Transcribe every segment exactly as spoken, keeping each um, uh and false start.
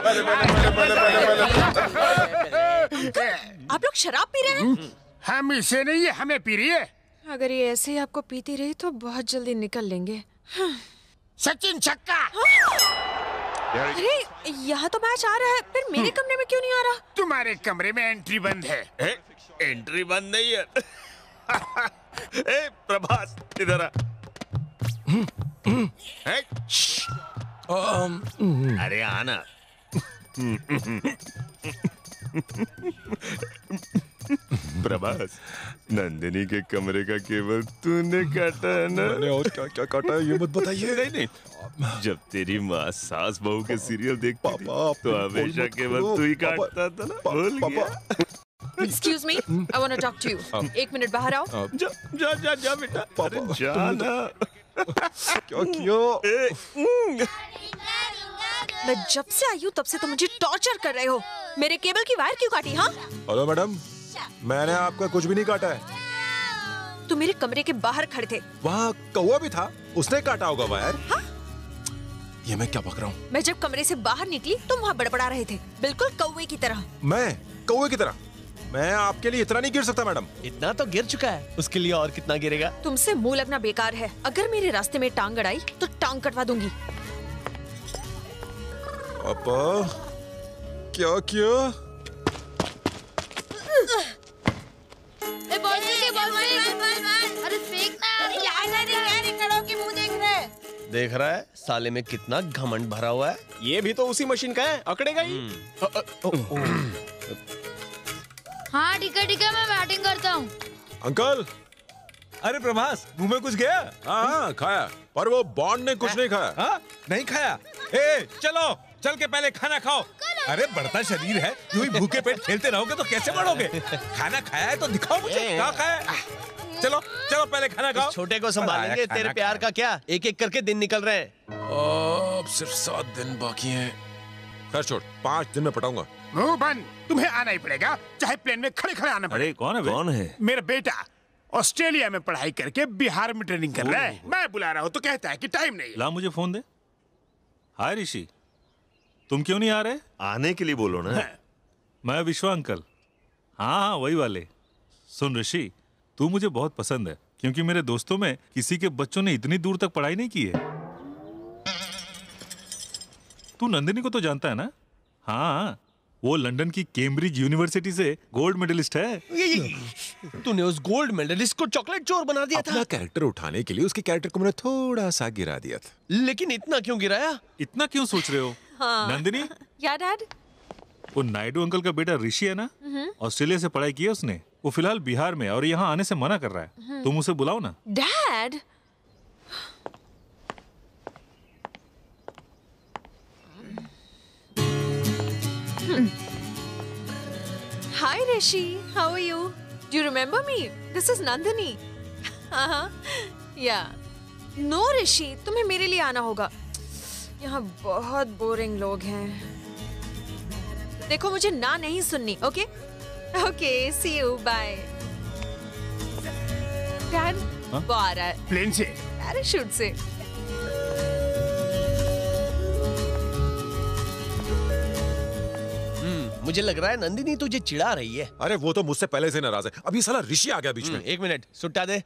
आप लोग शराब पी रहे हैं? हम इसे नहीं है, हमें पी रही है। अगर ये ऐसे ही आपको पीती रही तो बहुत जल्दी निकल लेंगे। सचिन छक्का। अरे यहाँ तो मैच आ रहा है, फिर मेरे कमरे में क्यों नहीं आ रहा? तुम्हारे कमरे में एंट्री बंद है। ए, एंट्री बंद नहीं है। ए, प्रभास इधर आ। अरे आना। प्रभास, नंदिनी के कमरे का केबल तूने काटा है ना? मैंने और क्या क्या काटा है ये मत बताइए। नहीं नहीं, जब तेरी माँ सास बहू के सीरियल देखती थी, तो हमेशा केबल तू ही काटता था ना, भूल गया? Excuse me, I want to talk to you. एक मिनट बाहर आओ। जा जा जा जा बेटा, अरे जा ना। क्या किया? मैं जब से आई हूँ तब से तो मुझे टॉर्चर कर रहे हो। मेरे केबल की वायर क्यों काटी? हाँ? हेलो मैडम, मैंने आपका कुछ भी नहीं काटा है। तुम मेरे कमरे के बाहर खड़े थे। वहाँ कौवा भी था, उसने काटा होगा वायर। हाँ? ये मैं क्या बक रहा हूँ? मैं जब कमरे से बाहर निकली तुम वहाँ बड़बड़ा रहे थे, बिल्कुल कौवे की तरह। मैं कौवे की तरह? मैं आपके लिए इतना नहीं गिर सकता मैडम। इतना तो गिर चुका है, उसके लिए और कितना गिरेगा? तुमसे मुंह लगना बेकार है। अगर मेरे रास्ते में टांग अड़ाई तो टांग कटवा दूंगी। पापा क्या किया? ए बॉल से बॉल से अरे फेंकना यार, नहीं यार इकड़ों की मुंह देख रहे हैं। देख रहा है साले में कितना घमंड भरा हुआ है। ये भी तो उसी मशीन का है, अकड़ेगा ही। हाँ ठीक है ठीक है, मैं बैटिंग करता हूँ। अंकल। अरे प्रभास, मुंह में कुछ गया? हाँ हाँ खाया, पर वो बॉन्ड ने कुछ नहीं खाया। हाँ नहीं खाया? ए चलो चल के पहले खाना खाओ। अरे बढ़ता शरीर है, यूं ही भूखे पेट खेलते रहोगे तो कैसे बढ़ोगे? खाना खाया है तो दिखाओ मुझे, क्या खाया है? चलो चलो पहले खाना खाओ। छोटे को संभालेंगे, तेरे प्यार का क्या? एक एक करके दिन निकल रहे हैं। अब सिर्फ सात दिन बाकी हैं। खैर छोड़, पाँच दिन में पटाऊंगा। मुंह बंद, तुम्हें आना ही पड़ेगा, चाहे प्लेन में खड़े खड़े आना पड़े। अरे कौन है? कौन है? मेरा बेटा ऑस्ट्रेलिया में पढ़ाई करके बिहार में ट्रेनिंग कर रहा है। मैं बुला रहा हूँ तो कहता है कि टाइम नहीं। ला मुझे फोन दे। हाय ऋषि, तुम क्यों नहीं आ रहे? आने के लिए बोलो ना। मैं विश्वा अंकल। हाँ हाँ वही वाले। सुन ऋषि, तू मुझे बहुत पसंद है, क्योंकि मेरे दोस्तों में किसी के बच्चों ने इतनी दूर तक पढ़ाई नहीं की है। तू नंदिनी को तो जानता है ना? हाँ, वो लंदन की कैम्ब्रिज यूनिवर्सिटी से गोल्ड मेडलिस्ट है। तूने उस गोल्ड मेडलिस्ट को चॉकलेट चोर बना दिया था। अपना कैरेक्टर उठाने के लिए उसके कैरेक्टर को मैंने थोड़ा सा गिरा दिया था। लेकिन इतना क्यों गिराया? इतना क्यों सोच रहे हो? हाँ। नंदिनी, या डैड? वो नायडू अंकल का बेटा ऋषि है ना, ऑस्ट्रेलिया से पढ़ाई की है उसने। वो फिलहाल बिहार में और यहाँ आने से मना कर रहा है। तुम उसे बुलाओ ना। Dad? Hi Rishi, how are you? Do you remember me? This is Nandini. हाँ, yeah. No Rishi, तुम्हें मेरे लिए आना होगा। यहाँ बहुत बोरिंग लोग हैं। देखो मुझे ना नहीं सुननी, okay? Okay, see you, bye. Dad, वो आ रहा है। प्लेन से? पैराशूट से। मुझे लग रहा है नंदिनी तुझे चिढ़ा रही है। अरे वो तो मुझसे पहले से नाराज है, अभी साला ऋषि आ गया बीच में। एक मिनट, सुट्टा दे।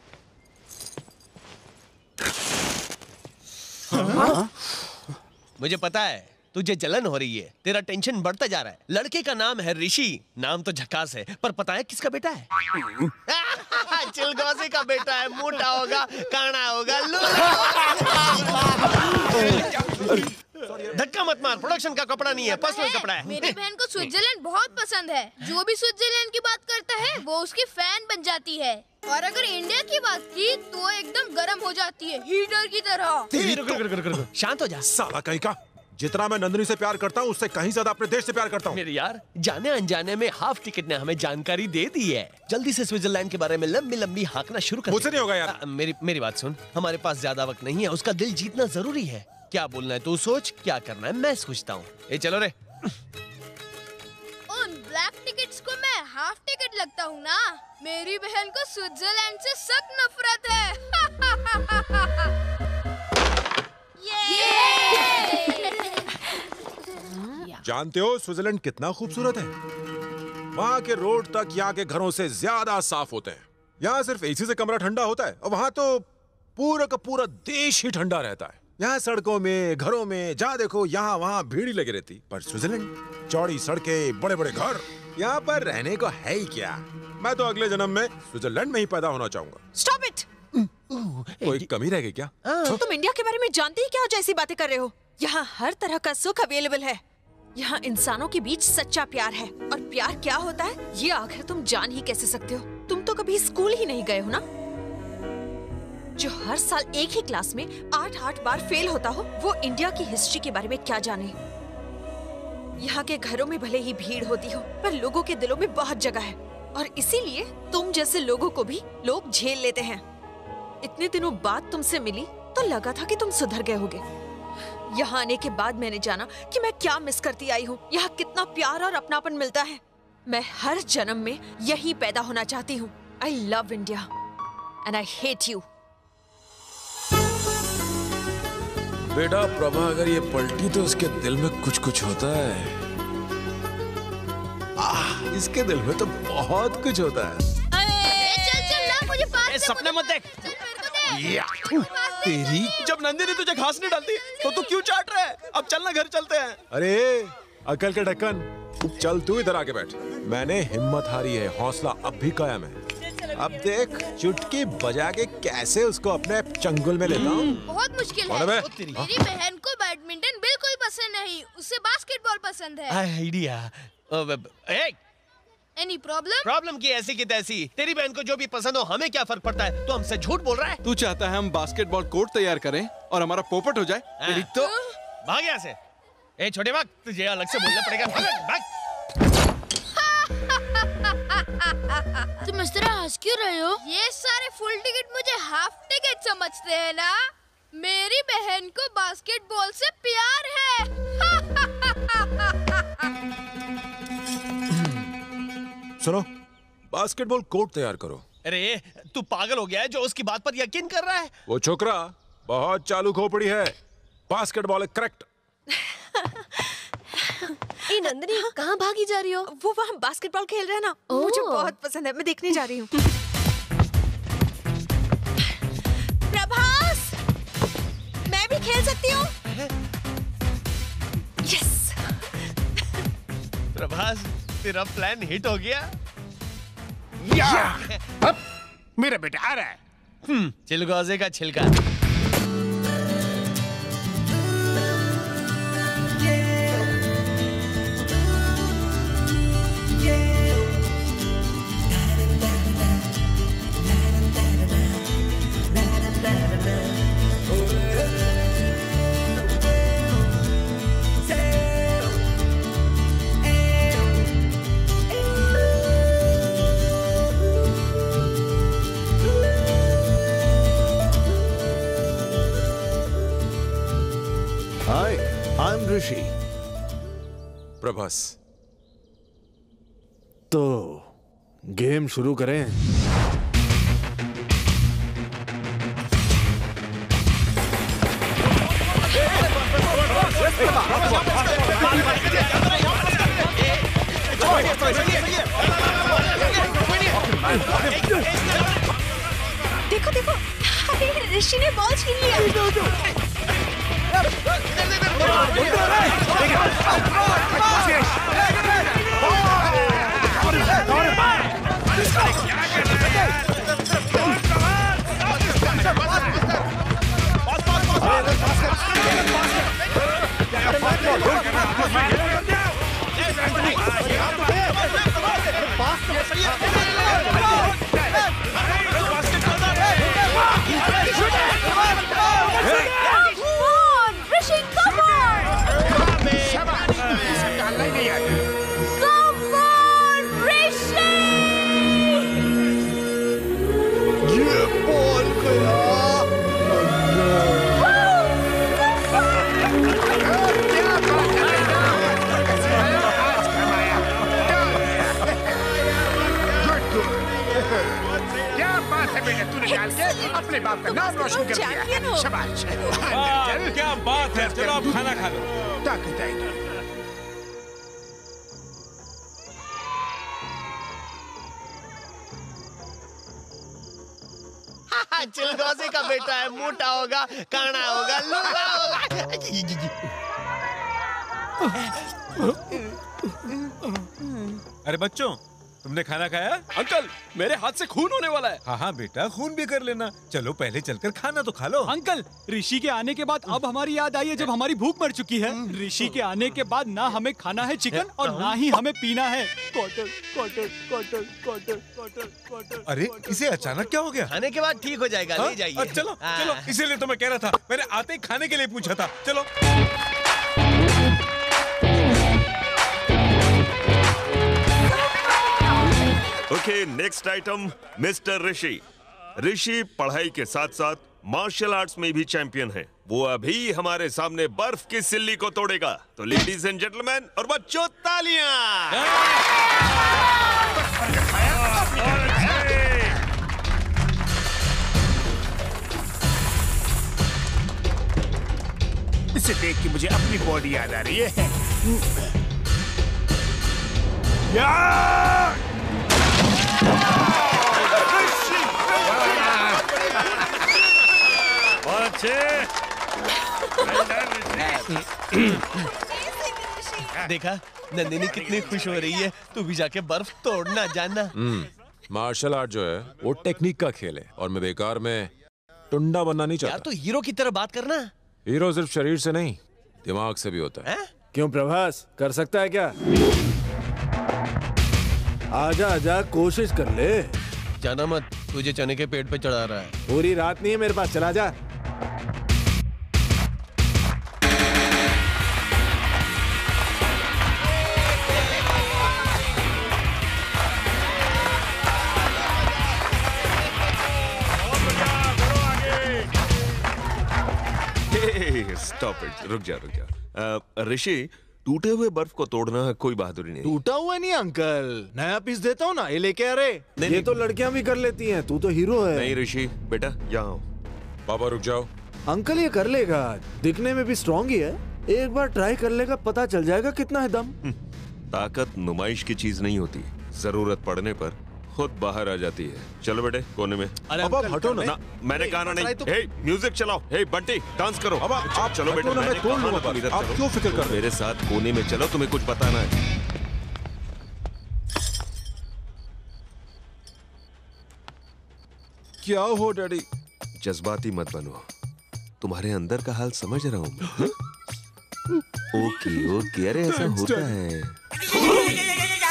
हाँ? मुझे पता है तुझे जलन हो रही है, तेरा टेंशन बढ़ता जा रहा है। लड़के का नाम है ऋषि, नाम तो झकास है, पर पता है किसका बेटा है? चिलगोजी का बेटा है। मोटा होगा, काना होगा, धक्का मत मार, प्रोडक्शन का कपड़ा नहीं है, पर्सनल कपड़ा है। मेरी बहन को स्विट्जरलैंड बहुत पसंद है। जो भी स्विट्जरलैंड की बात करता है वो उसकी फैन बन जाती है, और अगर इंडिया की बात की तो एकदम गर्म हो जाती है, हीटर की तरह। शांत हो जा साला कहीं का। जितना मैं नंदिनी से प्यार करता हूँ उससे कहीं ज्यादा अपने देश से प्यार करता हूँ। मेरे यार, जाने अनजाने में हाफ टिकट ने हमें जानकारी दे दी है। जल्दी से स्विट्जरलैंड के बारे में लंबी लंबी हाँकना शुरू कर। मुझसे नहीं होगा यार। आ, मेरी मेरी बात सुन, हमारे पास ज्यादा वक्त नहीं है, उसका दिल जीतना जरूरी है। क्या बोलना है तू सोच, क्या करना है मैं सोचता हूँ। ए चलो रे। उन ब्लैक टिकट्स को मैं हाफ टिकट लगता हूँ ना। मेरी बहन को स्विट्जरलैंड से सख्त नफरत है। जानते हो स्विट्जरलैंड कितना खूबसूरत है? वहाँ के रोड तक यहाँ के घरों से ज्यादा साफ होते हैं। यहाँ सिर्फ एसी से कमरा ठंडा होता है और वहाँ तो पूरा का पूरा देश ही ठंडा रहता है। यहाँ सड़कों में, घरों में जहाँ देखो यहाँ वहाँ भीड़ ही लगी रहती। पर स्विट्जरलैंड, चौड़ी सड़कें, बड़े बड़े घर, यहाँ पर रहने को है ही क्या। मैं तो अगले जन्म में स्विट्जरलैंड में ही पैदा होना चाहूंगा। Stop it. कोई कमी रह गई क्या? तुम इंडिया के बारे में जानते ही क्या हो, जैसी बातें कर रहे हो। यहाँ हर तरह का सुख अवेलेबल है। यहाँ इंसानों के बीच सच्चा प्यार है, और प्यार क्या होता है ये आखिर तुम जान ही कैसे सकते हो? तुम तो कभी स्कूल ही नहीं गए हो ना। जो हर साल एक ही क्लास में आठ आठ बार फेल होता हो, वो इंडिया की हिस्ट्री के बारे में क्या जाने। यहाँ के घरों में भले ही भीड़ होती हो, पर लोगों के दिलों में बहुत जगह है, और इसीलिए तुम जैसे लोगों को भी लोग झेल लेते हैं। इतने दिनों बाद तुमसे मिली तो लगा था कि तुम सुधर गए होगे। यहाँ आने के बाद मैंने जाना कि मैं क्या मिस करती आई हूँ। यहाँ कितना प्यार और अपनापन मिलता है। मैं हर जन्म में यही पैदा होना चाहती हूँ। I love India and I hate you. बेटा प्रभा अगर ये पलटी तो उसके दिल में कुछ कुछ होता है। आह, इसके दिल में तो बहुत कुछ होता है। चल चल ना, मुझे पास दे, सपने मत देख। चल मेरे को दे। तेरी जब नंदिनी तुझे घास नहीं डालती तो तू क्यों चाट रहा है? अब चलना घर चलते हैं। अरे अकल के ढक्कन, चल तू इधर आके बैठ। मैंने हिम्मत हारी है, हौसला अब भी कायम है। अब देख चुटकी बजा के कैसे उसको अपने चंगुल में लेता हूँ। बहुत मुश्किल कौन है। है बे? मेरी बहन को बैडमिंटन बिल्कुल पसंद नहीं, उसे बास्केटबॉल पसंद है। आइडिया। Any problem? प्रॉब्लम की ऐसी की तैसी। तेरी बहन को जो भी पसंद हो हमें क्या फर्क पड़ता है? तू हमसे झूठ बोल रहा है। तू चाहता है हम बास्केटबॉल कोर्ट तैयार करें और हमारा पोपट हो जाए? तेरी तो भाग यहाँ से। ए छोटे भाग, तुझे अलग से बोलना पड़ेगा। भाग, भाग। तुम इस तरह हंस क्यों रहे हो? ये सारे फुल टिकट मुझे हाफ टिकट समझते हैं ना। मेरी बहन को बास्केटबॉल से प्यार है। सुनो, बास्केटबॉल कोर्ट तैयार करो। अरे तू पागल हो गया है जो उसकी बात पर यकीन कर रहा है? वो छोकरा बहुत चालू खोपड़ी है। बास्केटबॉल है करेक्ट। ए नंदिनी, कहाँ भागी जा रही हो? वो वहाँ बास्केटबॉल खेल रहे हैं ना, मुझे बहुत पसंद है, मैं देखने जा रही हूँ। प्रभास, मैं भी खेल सकती हूँ? यस। प्रभास, तेरा प्लान हिट हो गया। या! अब मेरा बेटा आ रहा है। चिलगोजे का छिलका। ऋषि। प्रभास, तो गेम शुरू करें। देखो देखो, अरे ऋषि ने बॉल छीन लिया। अपने बाप का नाम रोशन कर दिया है। शाबाश। क्या बात है। चलो आप खाना खा लो। ताकत आएगी। राजे का बेटा है, मोटा होगा, काना होगा, लूला होगा। अरे बच्चों, तुमने खाना खाया? अंकल, मेरे हाथ से खून होने वाला है। हाँ हाँ बेटा, खून भी कर लेना। चलो पहले चलकर खाना तो खा लो। अंकल, ऋषि के आने के बाद अब हमारी याद आई है जब हमारी भूख मर चुकी है। ऋषि के आने के बाद ना हमें खाना है चिकन और ना ही हमें पीना है quarter quarter quarter quarter quarter quarter. अरे इसे अचानक क्या हो गया? खाने के बाद ठीक हो जाएगा, ले जाइए। हाँ, चलो चलो, इसीलिए तो मैं कह रहा था, मैंने आते ही खाने के लिए पूछा था। चलो। Okay, next item, mister Rishi. Rishi पढ़ाई के साथ साथ मार्शल आर्ट्स में भी चैंपियन है। वो अभी हमारे सामने बर्फ की सिल्ली को तोड़ेगा। तो लेडीज एंड जेंटलमैन और बच्चों, तालियां। इसे देख के मुझे अपनी बॉडी याद आ रही है। या! देखा, नंदिनी कितनी खुश हो रही है। तू भी जाके बर्फ तोड़ना जानना। मार्शल आर्ट जो है वो टेक्निक का खेल है और मैं बेकार में टुंडा बनना नहीं चाहता। यार, तू हीरो की तरह बात करना। हीरो सिर्फ शरीर से नहीं, दिमाग से भी होता है, है? क्यों प्रभास, कर सकता है क्या? आजा आजा, कोशिश कर ले। जाना मत, तुझे चने के पेट पे चढ़ा रहा है। पूरी रात नहीं है मेरे पास, चला जा। स्टॉप इट, रुक जा रुक जा। ऋषि, टूटे हुए बर्फ को तोड़ना कोई बहादुरी नहीं। टूटा हुआ नहीं अंकल, नया पीस देता हूँ ना, ये लेके आ रहे। ये नहीं। तो लड़कियां भी कर लेती हैं, तू तो हीरो है। नहीं ऋषि बेटा, यहाँ आओ। पापा रुक जाओ। अंकल ये कर लेगा, दिखने में भी स्ट्रॉन्ग ही है। एक बार ट्राई कर लेगा, पता चल जाएगा कितना है दम। ताकत नुमाइश की चीज नहीं होती, जरूरत पड़ने पर खुद बाहर आ जाती है। चलो बेटे, कोने में। अरे अब आप हटो ना। ना मैंने कहा ना नहीं। तो... हे, म्यूजिक चलाओ। हे बंटी, डांस करो। अब आप चलो बेटे, मैं तोड़ लूंगा बर्फ। आप क्यों फिक्र कर रहे हैं? मेरे साथ कोने में चलो, तुम्हें कुछ बताना है। क्या हो डैडी? जज्बाती मत बनो, तुम्हारे अंदर का हाल समझ रहा हूँ मैं। ओके ओके, अरे ऐसा होता है।